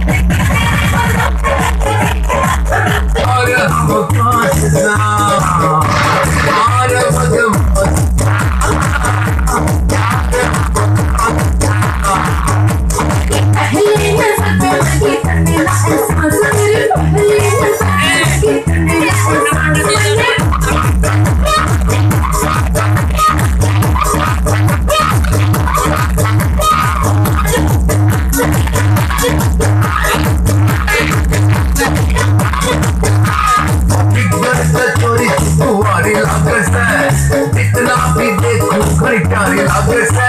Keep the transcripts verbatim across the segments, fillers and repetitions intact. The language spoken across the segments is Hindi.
जितना भी देखूं खरीदारी लागे से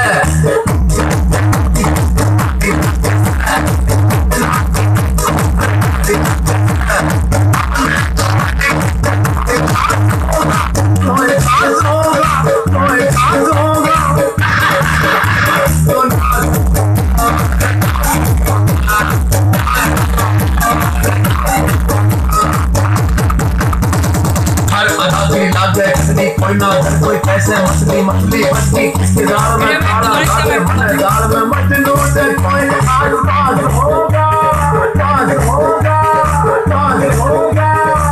कोई ना कोई पैसे मछली मछली मछली किसके दाल में काला काले भले दाल में मजनू से कोई आज बाज होगा बाज होगा बाज होगा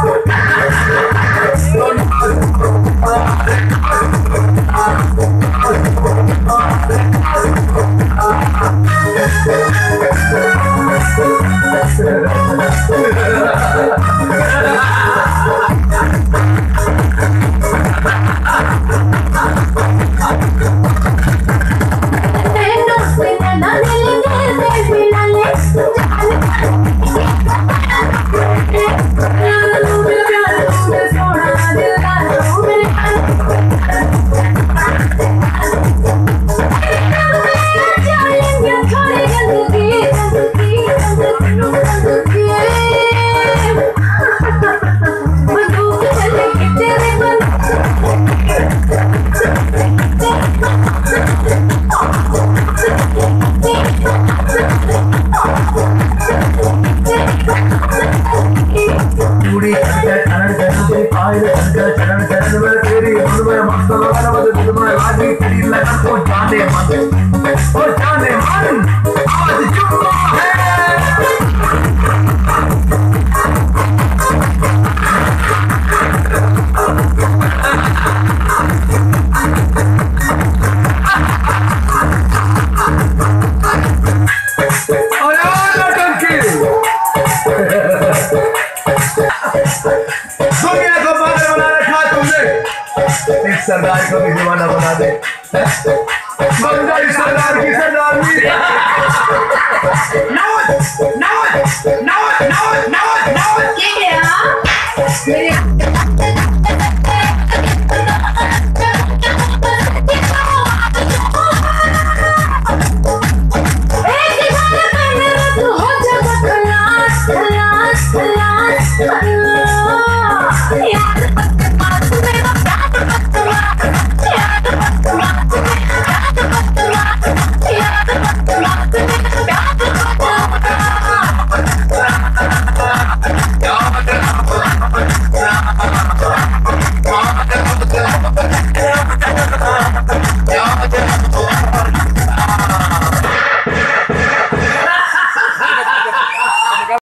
चरण चरण में तेरी धुन में मस्त लगन मत धुन में लागी तेरी लगन को जाने मन ओ जाने मन आज जुम्मा है दुनिया को पागल बना रखा तुमने, एक सरदार को भी दीवाना बना दे।